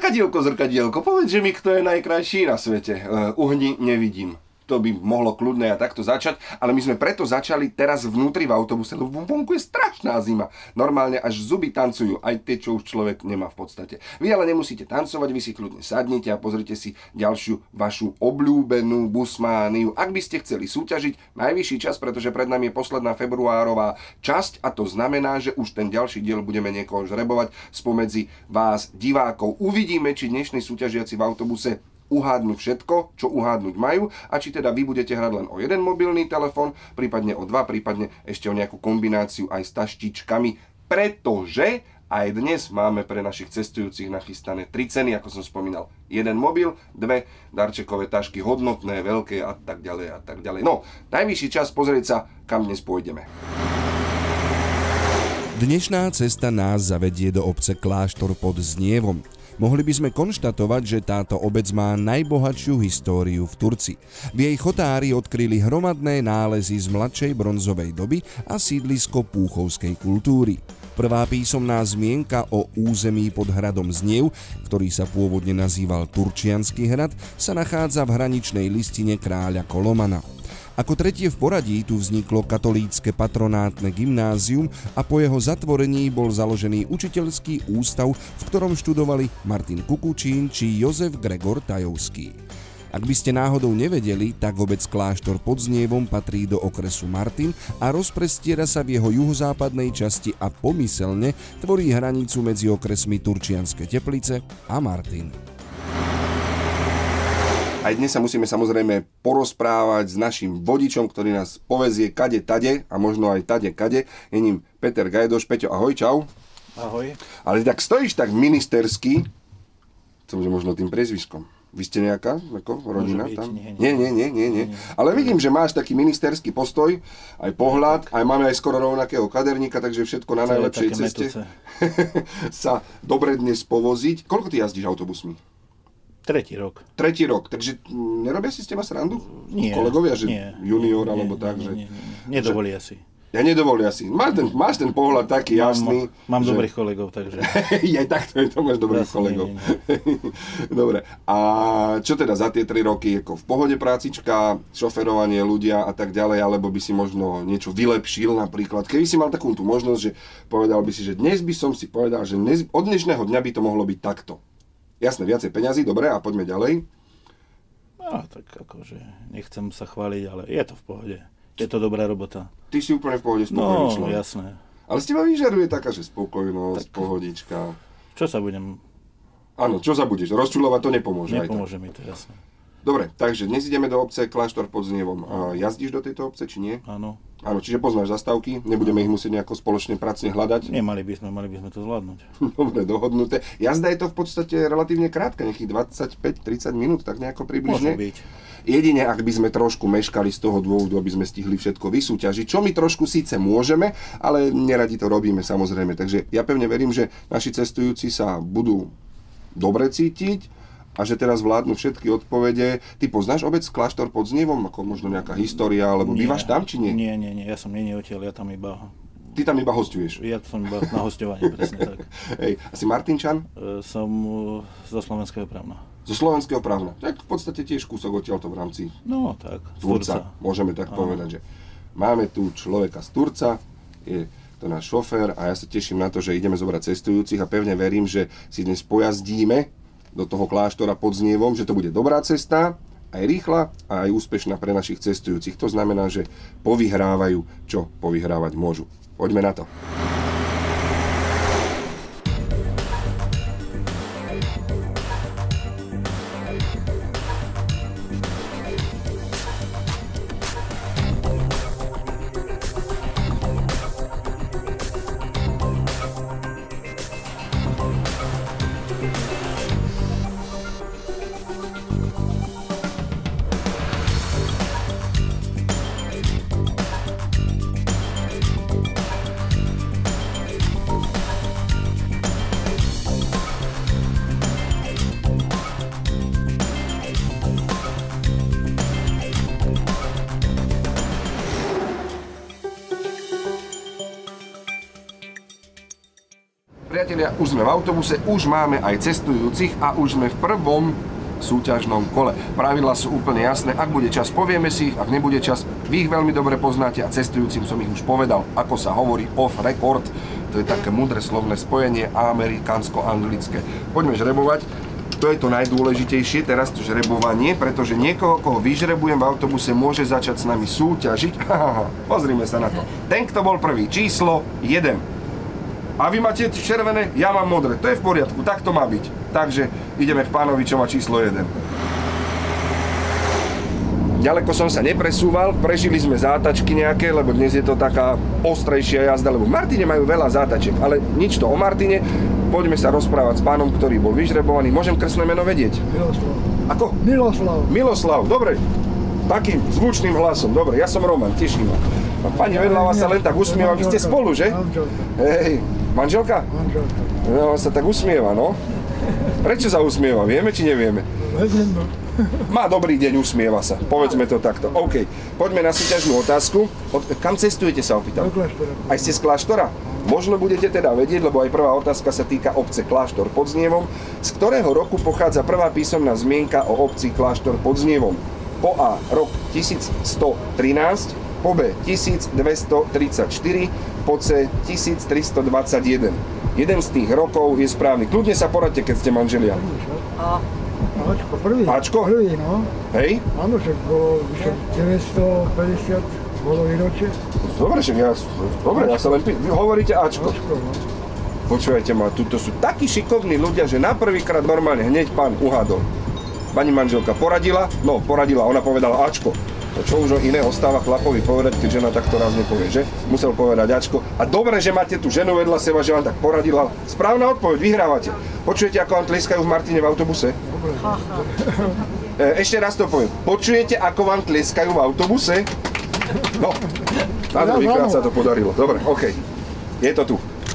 Zrkadielko, povedz, že mi kto je najkrajší na svete. Uhni, nevidím. To by mohlo kľudne aj takto začať, ale my sme preto začali teraz vnútri v autobuse, lebo vonku je strašná zima. Normálne až zuby tancujú, aj tie, čo už človek nemá v podstate. Vy ale nemusíte tancovať, vy si kľudne sadnite a pozrite si ďalšiu vašu obľúbenú Busmániu. Ak by ste chceli súťažiť, najvyšší čas, pretože pred nami je posledná februárová časť a to znamená, že už ten ďalší diel budeme niekoho žrebovať spomedzi vás divákov. Uvidíme, či dnešní súťažiaci v autobuse uhádnu všetko, čo uhádnuť majú a či teda vy budete hrať len o jeden mobilný telefón, prípadne o dva, prípadne ešte o nejakú kombináciu aj s taštičkami, pretože aj dnes máme pre našich cestujúcich nachystané 3 ceny, ako som spomínal. 1 mobil, 2 darčekové tašky hodnotné, veľké a tak ďalej a tak ďalej. No, najvyšší čas pozrieť sa, kam dnes pôjdeme. Dnešná cesta nás zavedie do obce Kláštor pod Znievom. Mohli by sme konštatovať, že táto obec má najbohatšiu históriu v Turci. V jej chotári odkryli hromadné nálezy z mladšej bronzovej doby a sídlisko púchovskej kultúry. Prvá písomná zmienka o území pod hradom Zniev, ktorý sa pôvodne nazýval Turčiansky hrad, sa nachádza v hraničnej listine kráľa Kolomana. Ako tretie v poradí tu vzniklo katolícke patronátne gymnázium a po jeho zatvorení bol založený učiteľský ústav, v ktorom študovali Martin Kukučín či Jozef Gregor Tajovský. Ak by ste náhodou nevedeli, tak obec Kláštor pod Znievom patrí do okresu Martin a rozprestiera sa v jeho juhozápadnej časti a pomyselne tvorí hranicu medzi okresmi Turčianske Teplice a Martin. Aj dnes sa musíme samozrejme porozprávať s našim vodičom, ktorý nás povezie kade tade a možno aj tade kade. Je ním Peter Gajdoš. Peťo, ahoj, čau. Ahoj. Ale tak stojíš tak ministersky, že možno tým priezviskom. Vy ste nejaká ako rodina tam? Nie. Ale vidím, že máš taký ministerský postoj, aj pohľad, aj máme aj skoro rovnakého kaderníka, takže všetko na najlepšej ceste sa dobre dnes povoziť. Koľko ty jazdíš autobusmi? Tretí rok, takže nerobia si s teba srandu? Nie. Kolegovia, že nie, junior nie, alebo tak, že... Nedovolia si. Ja nedovolia si. Máš ten pohľad taký jasný. Mám že... dobrých kolegov, takže... Aj takto je to, máš dobrých kolegov. Dobre, a čo teda za tie 3 roky, ako v pohode prácička, šoferovanie, ľudia a tak ďalej, alebo by si možno niečo vylepšil napríklad? Keby si mal takú tú možnosť, že povedal by si, že dnes by som si povedal, že od dnešného dňa by to mohlo byť takto. Jasné, viacej peňazí, dobre, a poďme ďalej. No, tak akože nechcem sa chváliť, ale je to v pohode. Je to dobrá robota. Ty si úplne v pohode spokojný človek. No, jasné. Ale z teba vyžaruje taká, že spokojnosť, tak... pohodička. Čo sa budem... Áno, čo sa budeš? Rozčulovať to nepomôže. Nepomôže mi to, jasné. Dobre, takže dnes ideme do obce Kláštor pod Znievom. Jazdíš do tejto obce, či nie? Áno. Áno, čiže poznáš zastávky, nebudeme ich musieť nejako spoločne pracne hľadať. Mali by sme to zvládnuť. Dobre, dohodnuté. Jazda je to v podstate relatívne krátka, nejakých 25-30 minút, tak nejako približne. Môže byť. Jedine, ak by sme trošku meškali z toho dôvodu, aby sme stihli všetko vysúťažiť, čo my trošku síce môžeme, ale neradi to robíme samozrejme. Takže ja pevne verím, že naši cestujúci sa budú dobre cítiť a že teraz vládnu všetky odpovede. Ty poznáš obec Kláštor pod Znievom, ako možno nejaká história, alebo bývaš tam, či nie? Nie, ja som nie odtiaľ, ja tam iba... Ty tam iba hosťuješ? Ja som iba na hosťovanie, presne tak. Hej, a si Martinčan? Som zo Slovenského Právna. Zo Slovenského Právna. Tak v podstate tiež kúsok odtiaľto v rámci no, tak, Turca. Môžeme tak povedať, že máme tu človeka z Turca, je to náš šofér a ja sa teším na to, že ideme zobrať cestujúcich a pevne verím, že si dnes pojazdíme do toho Kláštora pod Znievom, že to bude dobrá cesta, aj rýchla a aj úspešná pre našich cestujúcich. To znamená, že povyhrávajú, čo povyhrávať môžu. Poďme na to. Priatelia, už sme v autobuse, už máme aj cestujúcich a už sme v prvom súťažnom kole. Pravidlá sú úplne jasné, ak bude čas, povieme si ich, ak nebude čas, vy ich veľmi dobre poznáte a cestujúcim som ich už povedal, ako sa hovorí off record. To je také múdre slovné spojenie amerikánsko-anglické. Poďme žrebovať. To je to najdôležitejšie, teraz to žrebovanie, pretože niekoho, koho vyžrebujem v autobuse, môže začať s nami súťažiť. Pozrime sa na to. Ten, kto bol prvý, číslo 1. A vy máte červené, ja mám modré. To je v poriadku, tak to má byť. Takže ideme k pánovi, čo má číslo 1. Ďaleko som sa nepresúval, prežili sme zátačky nejaké, lebo dnes je to taká ostrejšia jazda, lebo v Martine majú veľa zátačiek, ale nič to o Martine. Poďme sa rozprávať s pánom, ktorý bol vyžrebovaný. Môžem krstné meno vedieť? Miloslav. Ako? Miloslav. Miloslav, dobre. Takým zvučným hlasom, dobre, ja som Roman, teším ma. Pani vedľa vás sa len tak usmieva, vy ste spolu, že? Manželka. Hej, manželka? Manželka. No, sa tak usmieva, no. Prečo sa usmieva, vieme či nevieme? Vedem. Má dobrý deň, usmieva sa, povedzme to takto. OK, poďme na súťažnú otázku. Kam cestujete, sa opýtam? Do kláštora. Aj ste z kláštora? Možno budete teda vedieť, lebo aj prvá otázka sa týka obce Kláštor pod Znievom. Z ktorého roku pochádza prvá písomná zmienka o obci Kláštor pod Znievom? Po A rok 1113, po B 1234, po C 1321. Jeden z tých rokov je správny. Kľudne sa poradte, keď ste manželia. Ačko, prvý. Ačko? Prvý, no. Hej? Áno, však bolo vyše 950, bolo výročie. Dobre, však ja sa len vy hovoríte Ačko. Ačko, no. Počúvajte ma, tuto sú takí šikovní ľudia, že na prvýkrát normálne hneď pán uhádol. Pani manželka poradila, ona povedala Ačko. To čo už iné ostáva chlapovi povedať, keď žena takto raz nepovie, že? Musel povedať Ačko. A dobre, že máte tú ženu vedľa seba, že vám tak poradila. Správna odpoveď, vyhrávate. Počujete, ako vám tleskajú v Martine v autobuse? Ešte raz to poviem. Počujete, ako vám tleskajú v autobuse? No, na druhýkrát sa to podarilo. Dobre, OK. Je to tu.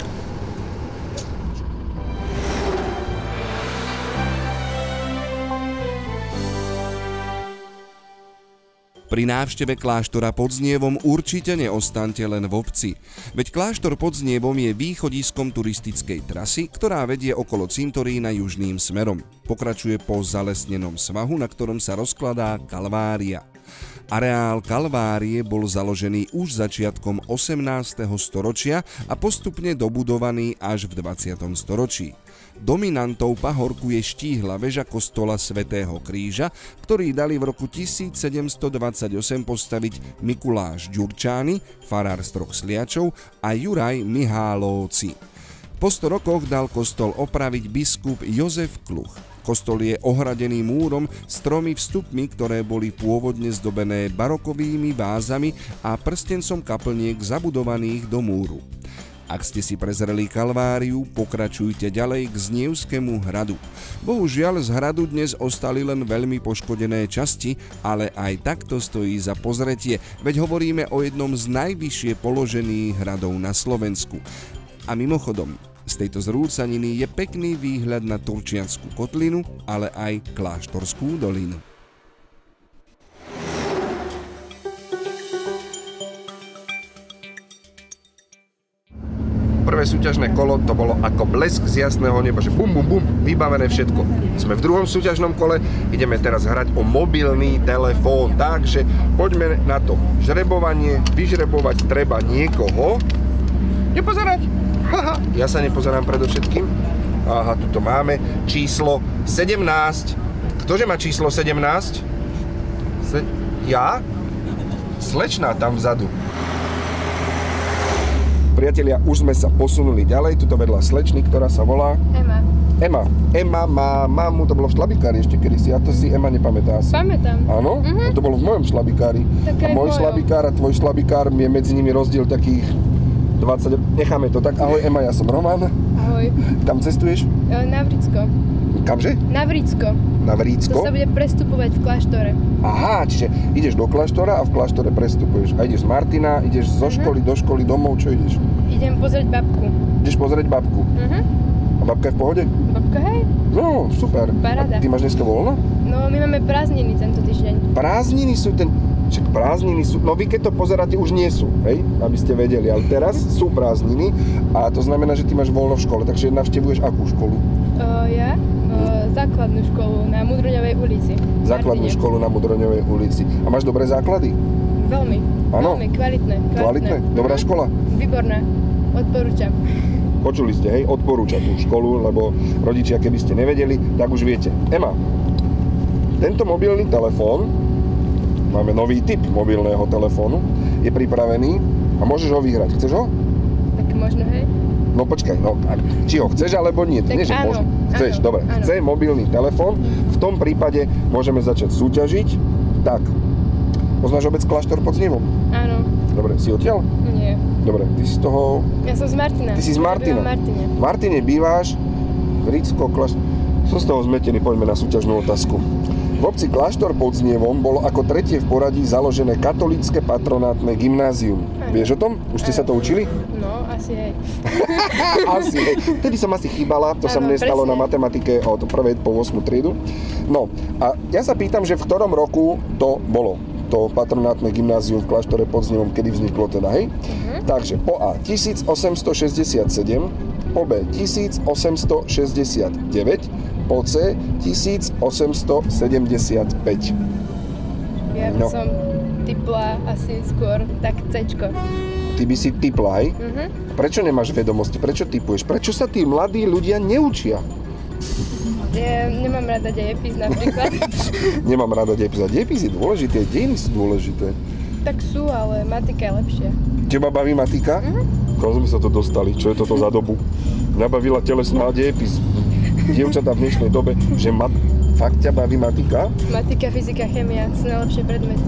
Pri návšteve kláštora pod Znievom určite neostaňte len v obci. Veď kláštor pod Znievom je východiskom turistickej trasy, ktorá vedie okolo cintorína južným smerom. Pokračuje po zalesnenom svahu, na ktorom sa rozkladá Kalvária. Areál Kalvárie bol založený už začiatkom 18. storočia a postupne dobudovaný až v 20. storočí. Dominantou pahorku je štíhla väža kostola Svätého Kríža, ktorý dali v roku 1728 postaviť Mikuláš Ďurčány, farár z Troch Sliačov, a Juraj Mihálovci. Po 100 rokoch dal kostol opraviť biskup Jozef Kluch. Kostol je ohradený múrom s 3 vstupmi, ktoré boli pôvodne zdobené barokovými vázami a prstencom kaplniek zabudovaných do múru. Ak ste si prezreli Kalváriu, pokračujte ďalej k Znievskému hradu. Bohužiaľ z hradu dnes ostali len veľmi poškodené časti, ale aj takto stojí za pozretie, veď hovoríme o jednom z najvyššie položených hradov na Slovensku. A mimochodom, z tejto zrúcaniny je pekný výhľad na Turčiansku kotlinu, ale aj Kláštorskú dolinu. Prvé súťažné kolo to bolo ako blesk z jasného neba, že bum, bum, bum, vybavené všetko. Sme v druhom súťažnom kole, ideme teraz hrať o mobilný telefón, takže poďme na to. Žrebovanie, vyžrebovať treba niekoho. Nepozerať! Haha, ja sa nepozerám predovšetkým. Aha, tuto máme číslo 17. Ktože má číslo 17? Ja? Slečná tam vzadu. Priatelia, už sme sa posunuli ďalej, tuto vedľa slečny, ktorá sa volá... Ema má mamu, to bolo v šlabikári ešte kedysi, a to si Ema nepamätá asi. Pamätám. Áno? To bolo v mojom šlabikári. A môj šlabikár a tvoj šlabikár, je medzi nimi rozdiel takých 20... Necháme to tak. Ahoj Ema, ja som Roman. Ahoj. Kam cestuješ? Na Vricko. Kamže? Na Vricko. Na Vricko? To sa bude prestupovať v kláštore. Aha, čiže ideš do kláštora a v kláštore prestupuješ. A ideš z Martina, ideš zo školy do školy domov, čo ideš? Idem pozrieť babku. Ideš pozrieť babku? A babka je v pohode? Babka, hej? No, super. Paráda. A ty máš dneska voľno? No, my máme prázdniny tento týždeň. Prázdniny sú ten... Však prázdniny sú, no vy keď to pozeráte, už nie sú, hej, aby ste vedeli, ale teraz sú prázdniny a to znamená, že ty máš voľno v škole, takže navštevuješ akú školu? Ja? Základnú školu na Mudroňovej ulici. Základnú Martine. školu na Mudroňovej ulici. A máš dobré základy? Veľmi. Áno? Veľmi kvalitné. Kvalitné? Dobrá škola? Výborná. Odporúčam. Počuli ste, hej, odporúča tú školu, lebo rodičia, keby ste nevedeli, tak už viete. Ema, tento mobilný telefón, máme nový typ mobilného telefónu, je pripravený a môžeš ho vyhrať. Chceš ho? Tak možno, hej? No počkaj, no, či ho chceš alebo nie, Tak nie, že áno, môžeš. Chceš, áno, dobre, áno. chce mobilný telefón, v tom prípade môžeme začať súťažiť. Tak, poznáš obec Kláštor pod Znievom? Áno. Dobre, si odtiaľ? Nie. Dobre, ty si z toho... Ja som z Martina. Ty si z Martina. Ja bývam v Martine. V Martine býváš, Ricko, Kláštor... Som z toho zmetený, poďme na súťažnú otázku. V obci Kláštor pod Znievom bolo ako tretie v poradí založené katolícke patronátne gymnázium. Vieš o tom? Už ste sa to učili? No, asi hej. Asi, hej. Vtedy som asi chýbala, to sa Áno, mne stalo presne. na matematike od 1. po 8. triedu. No, a ja sa pýtam, že v ktorom roku to bolo? To patronátne gymnázium v Kláštore pod Znievom, kedy vzniklo teda, hej? Takže po A 1867, po B 1869, po C 1875. Ja by No. som typla asi skôr tak Cčko. Ty by si typla, hej? Prečo nemáš vedomosti? Prečo typuješ? Prečo sa tí mladí ľudia neučia? Ja nemám rada dejepis napríklad. Nemám rada dejepis. A dejepis je dôležité, dejiny sú dôležité. Tak sú, ale matika je lepšia. Teba baví matika? Kam sme sa to dostali? Čo je toto za dobu? Mňa bavila telesná dejepis. Dievčatá v dnešnej dobe, že fakt ťa baví matika? Matika, fyzika, chémia sú najlepšie predmety.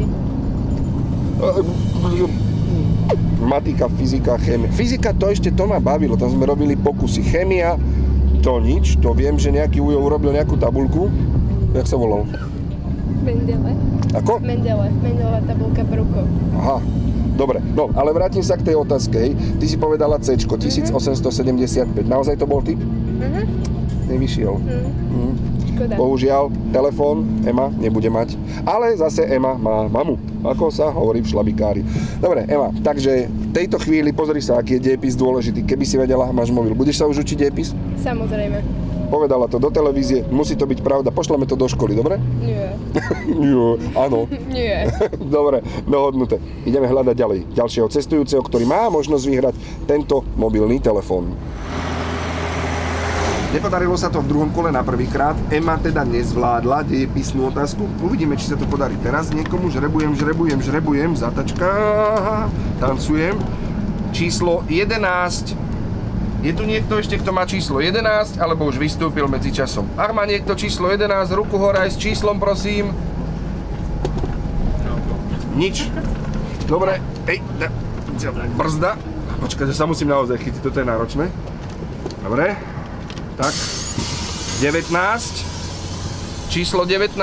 Matika, fyzika, chémia. Fyzika to ešte to ma bavilo, tam sme robili pokusy. Chémia, to nič, to viem, že nejaký ujo urobil nejakú tabuľku. Jak sa volal? Mendele. Ako? Mendelová tabulka prvkov. Aha, dobre. No, ale vrátim sa k tej otázke, hej. Ty si povedala C-čko, 1875. Naozaj to bol typ? Nevyšiel. Škoda. Bohužiaľ, telefón Ema nebude mať. Ale zase Ema má mamu, ako sa hovorí v šlabikári. Dobre, Ema, takže v tejto chvíli pozri sa, aký je dejepis dôležitý. Keby si vedela, máš mobil. Budeš sa už učiť dejepis? Samozrejme. Povedala to do televízie, musí to byť pravda. Pošleme to do školy, dobre? Nie. Jo, áno. Nie. Dobre, dohodnuté. Ideme hľadať ďalej. Ďalšieho cestujúceho, ktorý má možnosť vyhrať tento mobilný telefón. Nepodarilo sa to v druhom kole na prvýkrát. Ema teda nezvládla dejepisnú otázku. Uvidíme, či sa to podarí teraz niekomu. Žrebujem. Zatačka. Tancujem. Číslo 11. Je tu niekto ešte, kto má číslo 11, alebo už vystúpil medzi časom? Ak má niekto číslo 11, ruku hore aj s číslom, prosím. Nič. Dobre. Brzda. Počkaj, že sa musím naozaj chytiť, toto je náročné. Dobre. Tak. 19. Číslo 19.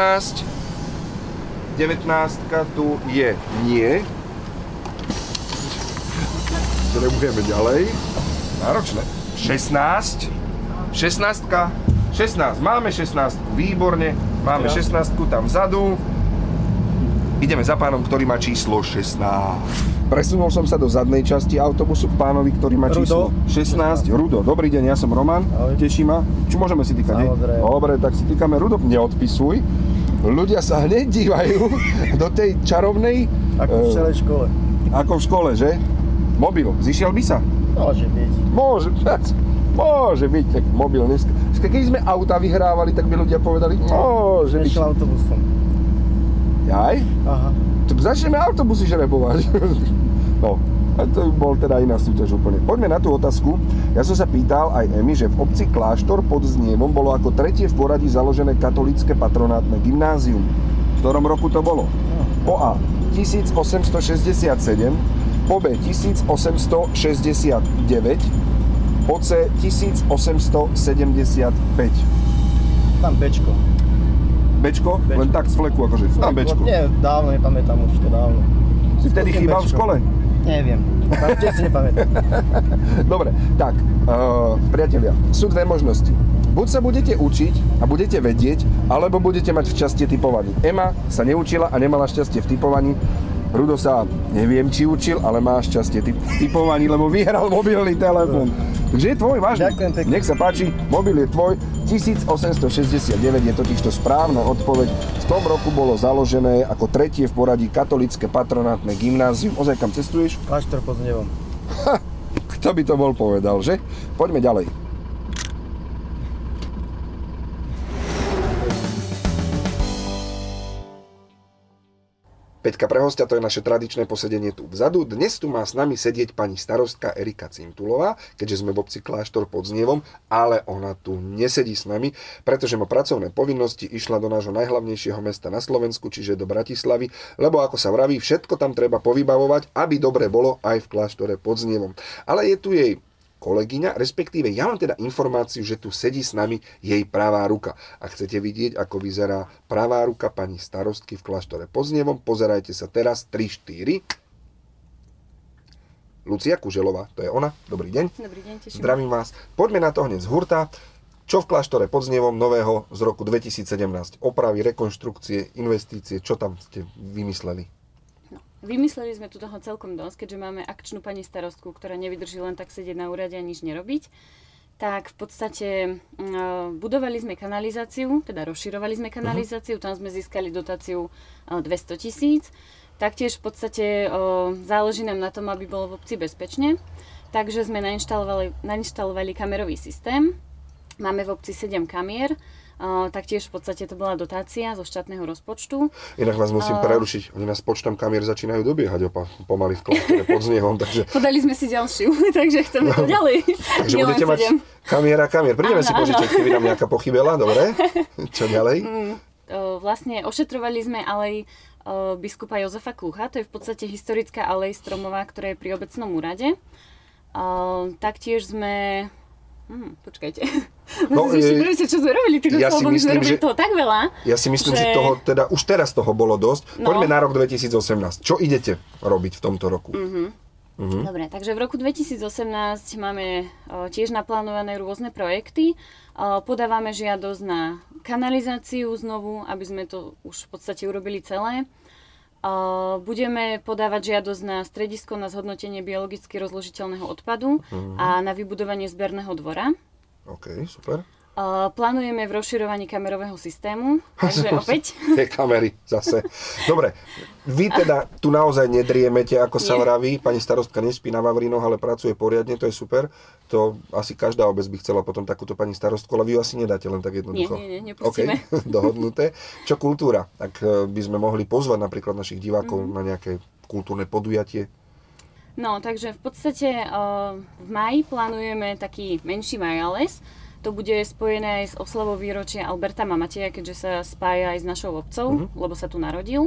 19 tu je nie. Žrebujeme ďalej. Náročné. 16. 16. Máme 16. Výborne. Máme 16 tam vzadu. Ideme za pánom, ktorý má číslo 16. Presunul som sa do zadnej časti autobusu k pánovi, ktorý má číslo 16. Rudo, dobrý deň, ja som Roman. Ahoj. Teší ma. Čo môžeme si týkať? Samozrejme. Dobre, tak si týkame. Rudo, neodpisuj. Ľudia sa hneď dívajú do tej čarovnej... Ako v celej škole. Ako v škole, že? Mobil, zišiel by sa? Môže byť. Môže byť, tak mobil dneska. Keď sme auta vyhrávali, tak by ľudia povedali, môže byť. Nešiel autobusom. Jaj? Aha. Tak začneme autobusy žrebovať. No, a to by bol teda iná súťaž úplne. Poďme na tú otázku. Ja som sa pýtal aj Emi, že v obci Kláštor pod Znievom bolo ako tretie v poradí založené katolícke patronátne gymnázium. V ktorom roku to bolo? Po A 1867, po B 1869, po C 1875. Tam Bčko. Bčko? Len tak z fleku, akože. Tam Bčko. Nie, dávno, nepamätám už to dávno. Si vtedy Skúsim chýbal v Bčko. škole? Neviem. Tiež si nepamätám. Dobre, tak, priatelia, sú dve možnosti. Buď sa budete učiť a budete vedieť, alebo budete mať v šťastie typovaní. Ema sa neučila a nemala šťastie v typovaní. Rudo sa, neviem, či učil, ale má šťastie typovaní, lebo vyhral mobilný telefón. Takže je tvoj, vážne. Ďakujem pekne. Nech sa páči, mobil je tvoj. 1869 je totižto správna odpoveď. V tom roku bolo založené ako tretie v poradí katolické patronátne gymnázium. Ozaj, kam cestuješ? Kláštor pod Znevom. Kto by to bol povedal, že? Poďme ďalej. Peťka pre hostia, to je naše tradičné posedenie tu vzadu. Dnes tu má s nami sedieť pani starostka Erika Cintulová, keďže sme v obci Kláštor pod Znievom, ale ona tu nesedí s nami, pretože má pracovné povinnosti, išla do nášho najhlavnejšieho mesta na Slovensku, čiže do Bratislavy, lebo ako sa vraví, všetko tam treba povybavovať, aby dobre bolo aj v Kláštore pod Znievom. Ale je tu jej kolegyňa, respektíve ja mám teda informáciu, že tu sedí s nami jej pravá ruka. A chcete vidieť, ako vyzerá pravá ruka pani starostky v Kláštore pod Znievom, pozerajte sa teraz 3-4. Lucia Kuželová, to je ona. Dobrý deň. Dobrý deň, teším. Zdravím vás. Poďme na to hneď z hurta. Čo v Kláštore pod Znievom nového z roku 2017? Opravy, rekonštrukcie, investície, čo tam ste vymysleli? Vymysleli sme tu toho celkom dosť, keďže máme akčnú pani starostku, ktorá nevydrží len tak sedieť na úrade a nič nerobiť. Tak v podstate budovali sme kanalizáciu, teda rozširovali sme kanalizáciu, tam sme získali dotáciu 200 000. Taktiež v podstate záleží nám na tom, aby bolo v obci bezpečne. Takže sme nainštalovali kamerový systém. Máme v obci 7 kamier. Taktiež v podstate to bola dotácia zo štátneho rozpočtu. Inak vás musím prerušiť, oni nás počtom kamier začínajú dobiehať pomaly v Kláštore pod Znievom, takže... Podali sme si ďalšiu, takže chceme to ďalej. Takže budete mať kamier. Prídeme si požičať, keby nám nejaká pochybela, dobre? Čo ďalej? Vlastne ošetrovali sme alej biskupa Jozefa Klucha, to je v podstate historická alej stromová, ktorá je pri obecnom úrade. Taktiež sme... počkajte. No, čo sme robili, ja si myslím, že toho tak veľa. Ja si myslím, že toho teda už teraz toho bolo dosť. Poďme na rok 2018. Čo idete robiť v tomto roku? Dobre, takže v roku 2018 máme tiež naplánované rôzne projekty. Podávame žiadosť na kanalizáciu znovu, aby sme to už v podstate urobili celé. Budeme podávať žiadosť na stredisko na zhodnotenie biologicky rozložiteľného odpadu a na vybudovanie zberného dvora. OK, super. Plánujeme v rozširovaní kamerového systému, takže opäť. Tie kamery zase. Dobre, vy teda tu naozaj nedriemete, ako sa vraví. Pani starostka nespí na Vavrinoch, ale pracuje poriadne, to je super. To asi každá obec by chcela potom takúto pani starostku, ale vy ju asi nedáte len tak jednoducho. Nie, nepustíme. OK, dohodnuté. Čo kultúra? Tak by sme mohli pozvať napríklad našich divákov na nejaké kultúrne podujatie. No, takže v podstate v máji plánujeme taký menší Majales. To bude spojené aj s oslavou výročia Alberta Mamateja, keďže sa spája aj s našou obcou, lebo sa tu narodil.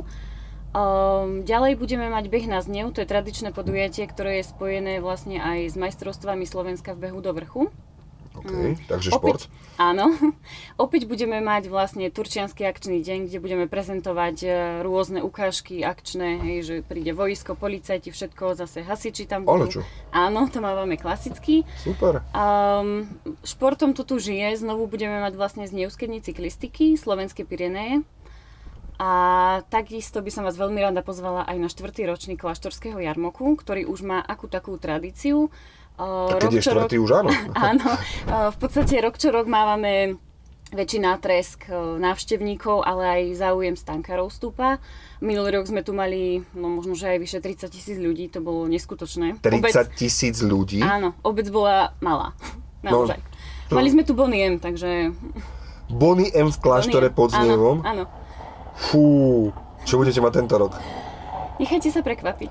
Ďalej budeme mať beh na Znev, to je tradičné podujatie, ktoré je spojené vlastne aj s majstrovstvami Slovenska v behu do vrchu. OK, takže šport. Áno. Opäť budeme mať vlastne Turčiansky akčný deň, kde budeme prezentovať rôzne ukážky akčné, hej, že príde vojsko, policajti, všetko, zase hasiči tam budú. Ale čo? Áno, to máme klasicky. Super. Športom to tu žije, znovu budeme mať vlastne Znevské dni cyklistiky, Slovenské Pyreneje. A takisto by som vás veľmi rada pozvala aj na 4. ročník Kláštorského jarmoku, ktorý už má akú takú tradíciu. Tak keď je 4. už áno. Áno, v podstate rok čo rok máme väčší nátresk návštevníkov, ale aj záujem stankárov stúpa. Minulý rok sme tu mali, no možno, že aj vyše 30 000 ľudí, to bolo neskutočné. 30 000 ľudí? Áno, obec bola malá, naozaj. No, mali sme tu Bonnie M, takže... Bonnie M v Kláštore pod Znievom? Áno. Fú, čo budete mať tento rok? Nechajte sa prekvapiť.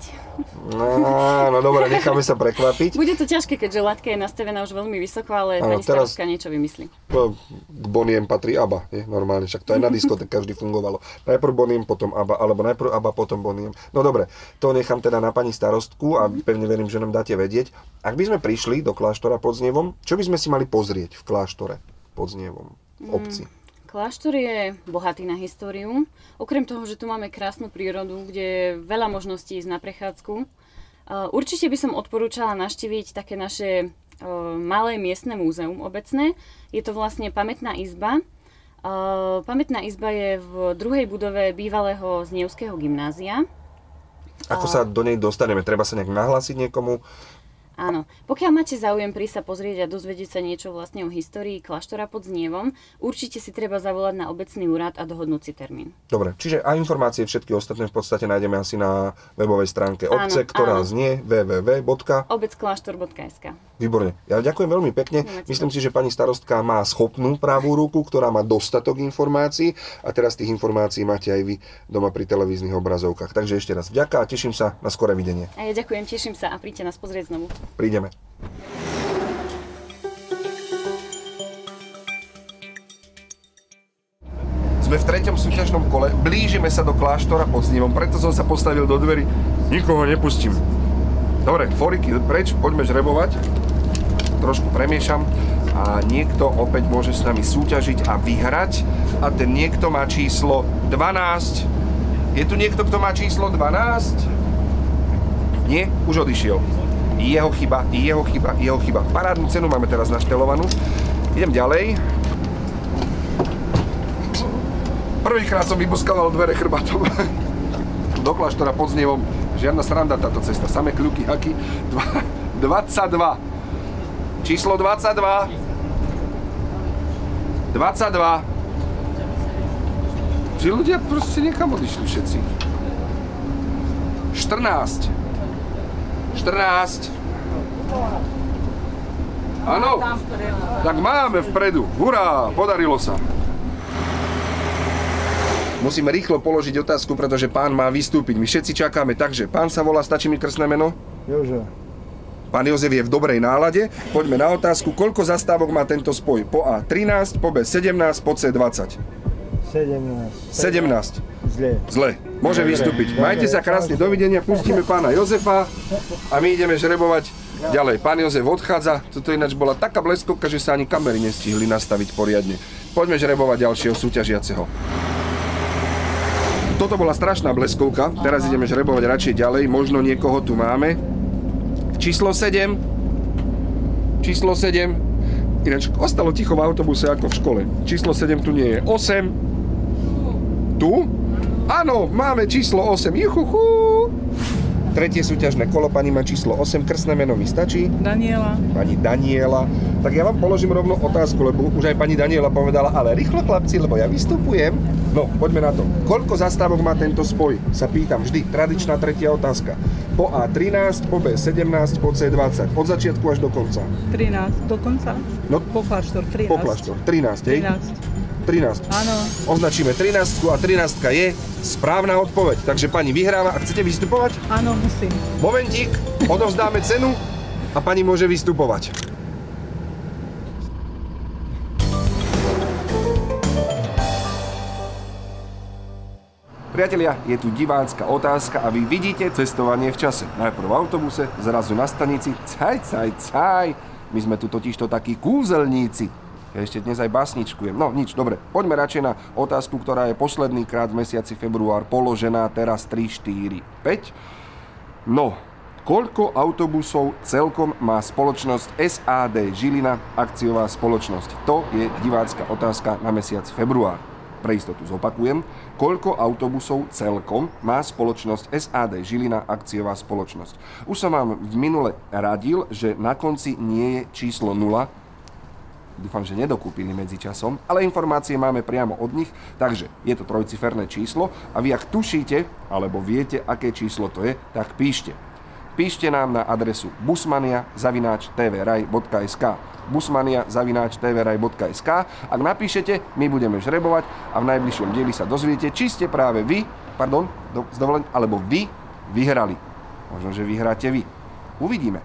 No dobre, necháme sa prekvapiť. Bude to ťažké, keďže laťka je nastavená už veľmi vysoko, ale pani starostka niečo vymyslí. K Bonnie M patrí ABBA, je normálne, však to aj na diskotéke každý fungovalo. Najprv Bonnie M, potom ABBA, alebo najprv ABBA, potom Bonnie M. No dobre, to nechám teda na pani starostku a pevne verím, že nám dáte vedieť. Ak by sme prišli do Kláštora pod Znievom, čo by sme si mali pozrieť v Kláštore pod Znievom, v obci? Kláštor je bohatý na históriu. Okrem toho, že tu máme krásnu prírodu, kde je veľa možností ísť na prechádzku. Určite by som odporúčala navštíviť také naše malé miestne múzeum obecné. Je to vlastne pamätná izba. Pamätná izba je v druhej budove bývalého Znevského gymnázia. Ako sa do nej dostaneme? Treba sa nejak nahlásiť niekomu? Áno. Pokiaľ máte záujem prísť sa pozrieť a dozvedieť sa niečo vlastne o histórii kláštora pod Znievom, určite si treba zavolať na obecný úrad a dohodnúť si termín. Dobre, čiže aj informácie všetky ostatné v podstate nájdeme asi na webovej stránke obce, ktorá znie www.obeckláštor.sk. Výborne. Ja ďakujem veľmi pekne. Myslím si, že pani starostka má schopnú pravú ruku, ktorá má dostatok informácií a teraz tých informácií máte aj vy doma pri televíznych obrazovkách. Takže ešte raz vďaka a teším sa na skoré videnie. A ja ďakujem, teším sa a príďte nás pozrieť znovu. Prídeme. Sme v 3. súťažnom kole, blížime sa do kláštora pod Znievom, preto som sa postavil do dverí. Nikoho nepustím. Dobre, foriky preč, poďme žrebovať. Trošku premiešam a niekto opäť môže s nami súťažiť a vyhrať. A ten niekto má číslo 12. Je tu niekto, kto má číslo 12? Nie, už odišiel. Jeho chyba. Parádnu cenu máme teraz naštelovanú. Idem ďalej. Prvýkrát som vyboskával dvere chrbátom. Do kláštora pod Znievom. Žiadna sranda táto cesta. Samé kľuky, haky. 22. Číslo 22. 22. Tí ľudia proste niekam odišli všetci. 14. 14. Áno. Tak máme vpredu. Hurá, podarilo sa. Musíme rýchlo položiť otázku, pretože pán má vystúpiť. My všetci čakáme. Takže, pán sa volá, stačí mi krstné meno? Jožef. Pán Jozef je v dobrej nálade. Poďme na otázku. Koľko zastávok má tento spoj? Po A 13, po B 17, po C 20. 17. Zle. Môže vystúpiť. Majte sa krásne, dovidenia. Pustíme pána Jozefa a my ideme žrebovať ďalej. Pán Jozef odchádza. Toto ináč bola taká bleskovka, že sa ani kamery nestihli nastaviť poriadne. Poďme žrebovať ďalšieho súťažiaceho. Toto bola strašná bleskovka, teraz ideme žrebovať radšej ďalej, možno niekoho tu máme. Číslo 7. Číslo 7. Ináč ostalo ticho v autobuse ako v škole. Číslo 7 tu nie je. 8. Tu? Áno, máme číslo 8. Juchuchu. Tretie súťažné kolo, pani má číslo 8, krstné meno mi stačí? Daniela. Pani Daniela. Tak ja vám položím rovno otázku, lebo už aj pani Daniela povedala, ale rýchlo chlapci, lebo ja vystupujem. No, poďme na to. Koľko zastávok má tento spoj? Sa pýtam vždy, tradičná tretia otázka. Po A 13, po B 17, po C 20. Od začiatku až do konca. 13, do konca? No, po kláštor 13. Po kláštor 13, hej? 13. Áno. Označíme 13 a 13 je správna odpoveď. Takže pani vyhráva. A chcete vystupovať? Áno, musím. Momentík, odovzdáme cenu a pani môže vystupovať. Priatelia, je tu divácka otázka a vy vidíte cestovanie v čase. Najprv v autobuse, zrazu na stanici. Caj. My sme tu totižto takí kúzelníci. Ja ešte dnes aj básničkujem. No nič, dobre. Poďme radšej na otázku, ktorá je posledný krát v mesiaci február položená, teraz 3, 4, 5. No, koľko autobusov celkom má spoločnosť SAD Žilina, akciová spoločnosť? To je divácka otázka na mesiac február. Pre istotu zopakujem. Koľko autobusov celkom má spoločnosť SAD Žilina, akciová spoločnosť? Už som vám v minule radil, že na konci nie je číslo 0, dúfam, že nedokúpili medzi časom, ale informácie máme priamo od nich, takže je to trojciferné číslo a vy ak tušíte, alebo viete, aké číslo to je, tak píšte. Píšte nám na adresu busmania@tvraj.sk busmania@tvraj.sk. Ak napíšete, my budeme žrebovať a v najbližšom dieli sa dozviete, či ste práve vy, alebo vy vyhrali. Možno, že vyhráte vy. Uvidíme.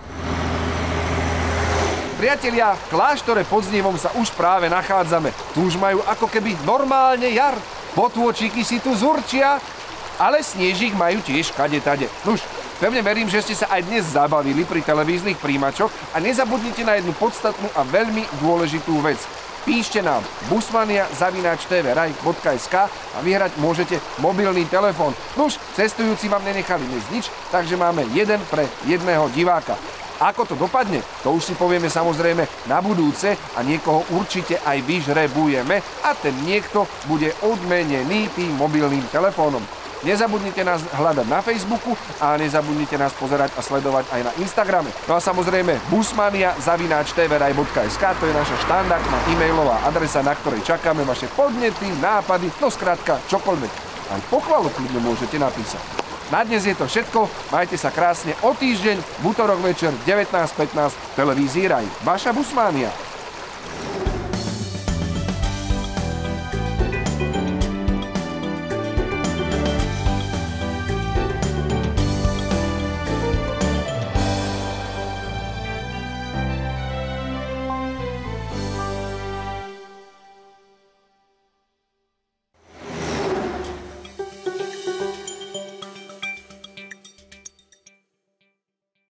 Priatelia, v kláštore pod Znievom sa už práve nachádzame. Tu už majú ako keby normálne jar. Potôčiky si tu zurčia, ale snežík majú tiež kade-tade. Nuž, pevne verím, že ste sa aj dnes zabavili pri televíznych príjimačoch a nezabudnite na jednu podstatnú a veľmi dôležitú vec. Píšte nám busmania@tvraj.sk a vyhrať môžete mobilný telefón. Nuž, cestujúci vám nenechali dnes nič, takže máme jeden pre jedného diváka. Ako to dopadne, to už si povieme samozrejme na budúce a niekoho určite aj vyžrebujeme a ten niekto bude odmenený tým mobilným telefónom. Nezabudnite nás hľadať na Facebooku a nezabudnite nás pozerať a sledovať aj na Instagrame. No a samozrejme busmania@tvrai.sk, to je naša štandardná e-mailová adresa, na ktorej čakáme vaše podnety, nápady, no skrátka čokoľvek. Aj pochvalu kľudne môžete napísať. Na dnes je to všetko, majte sa krásne, o týždeň, v utorok večer 19:15 v televízii Raj. Vaša Busmania.